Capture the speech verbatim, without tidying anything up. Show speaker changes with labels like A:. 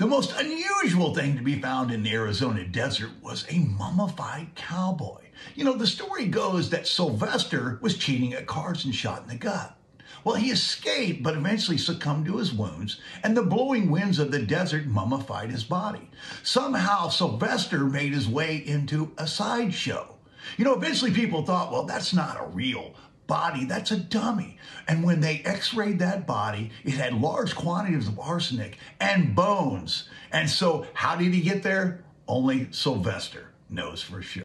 A: The most unusual thing to be found in the Arizona desert was a mummified cowboy. You know, the story goes that Sylvester was cheating at cards and shot in the gut. Well, he escaped, but eventually succumbed to his wounds, and the blowing winds of the desert mummified his body. Somehow, Sylvester made his way into a sideshow. You know, eventually people thought, well, that's not a real body, that's a dummy. And when they x-rayed that body, it had large quantities of arsenic and bones. And so how did he get there? Only Sylvester knows for sure.